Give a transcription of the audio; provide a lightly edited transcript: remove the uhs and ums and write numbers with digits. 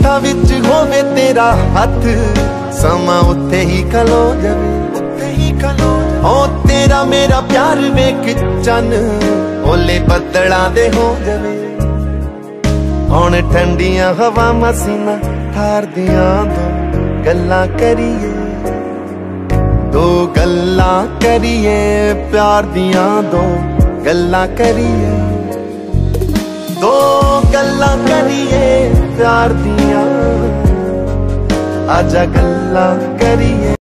ਹੱਥਾਂ ਵਿੱਚ ਹੋਵੇ ਤੇਰਾ ਹੱਥ, ਸਮਾਂ ਉੱਥੇ ਹੀ ਖਲੋ ਜਾਵੇ, ਉੱਥੇ ਹੀ ਖਲੋ ਜਾਵੇ। ਓ ਤੇਰਾ ਮੇਰਾ ਪਿਆਰ ਵੇਖ ਚੰਨ ਓਲੇ ਬੱਦਲਾਂ ਦੇ ਹੋ ਜਾਵੇ। ਹੁਣ ਠੰਡੀਆਂ ਹਵਾਵਾਂ ਸੀਨਾ ਠਾਰਦੀਆਂ, ਦੋ ਗੱਲਾਂ ਕਰੀਏ, ਦੋ ਗੱਲਾਂ ਕਰੀਏ ਪਿਆਰ ਦੀਆਂ, ਦੋ ਗੱਲਾਂ ਕਰੀਏ, ਦੋ ਗੱਲਾਂ ਕਰੀਏ ਪਿਆਰ ਦੀਆਂ, ਆਜਾ ਗੱਲਾਂ ਕਰੀਏ।